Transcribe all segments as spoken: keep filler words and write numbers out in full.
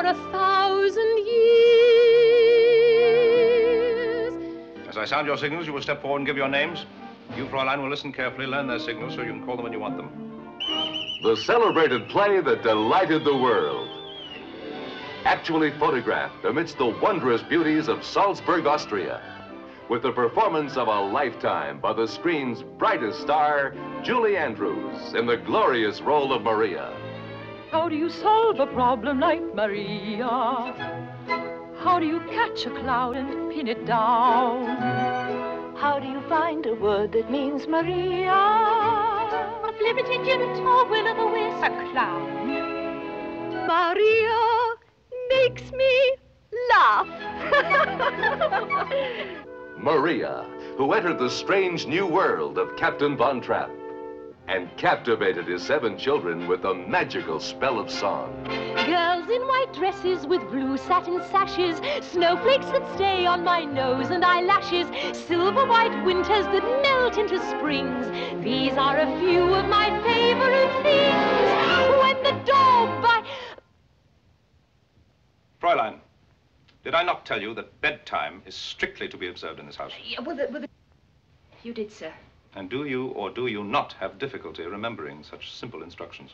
a thousand years. As I sound your signals, you will step forward and give your names. You, Fräulein, will listen carefully, learn their signals so you can call them when you want them. The celebrated play that delighted the world. Actually photographed amidst the wondrous beauties of Salzburg, Austria, with the performance of a lifetime by the screen's brightest star, Julie Andrews, in the glorious role of Maria. How do you solve a problem like Maria? How do you catch a cloud and pin it down? How do you find a word that means Maria? A flibbertigibbet or will-o'-the-wisp, a clown. Maria makes me laugh. Maria, who entered the strange new world of Captain Von Trapp and captivated his seven children with the magical spell of song. Girls in white dresses with blue satin sashes, snowflakes that stay on my nose and eyelashes, silver white winters that melt into springs. These are a few of my favorite things. When the dog bites... Fräulein, did I not tell you that bedtime is strictly to be observed in this house? Yeah, well, the, well the... You did, sir. And do you or do you not have difficulty remembering such simple instructions?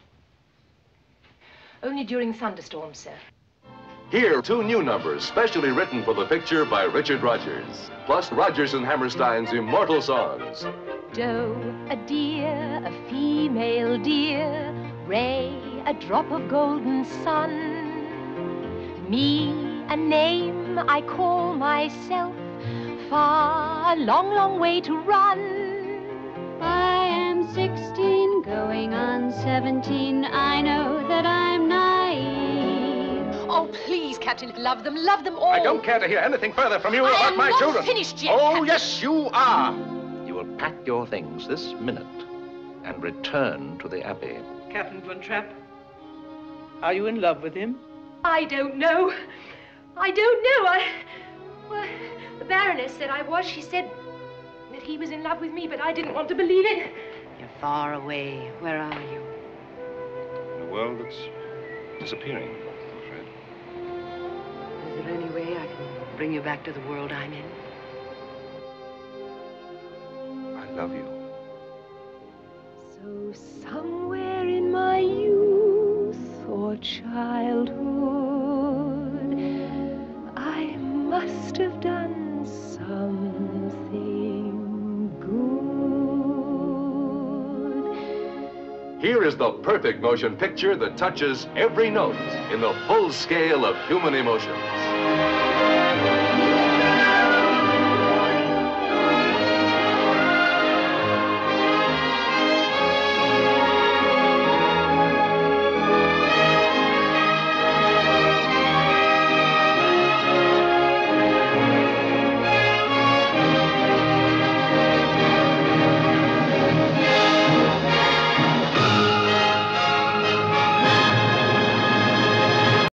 Only during thunderstorms, sir. Here, two new numbers specially written for the picture by Richard Rodgers, plus Rodgers and Hammerstein's immortal songs. Doe, a deer, a female deer, Ray, a drop of golden sun. Me, a name I call myself, far, a long, long way to run. I am sixteen, going on seventeen, I know that I'm naive. Oh, please, Captain, love them, love them all. I don't care to hear anything further from you I about am my not children. finished yet, Oh, Captain. yes, you are. You will pack your things this minute and return to the Abbey. Captain Von Trapp, are you in love with him? I don't know. I don't know. I... Well, the Baroness said I was. She said that he was in love with me, but I didn't want to believe it. You're far away. Where are you? In a world that's disappearing, I'm afraid. Is there any way I can bring you back to the world I'm in? I love you. So somewhere in my youth or childhood, I must have done something good. Here is the perfect motion picture that touches every note in the full scale of human emotions.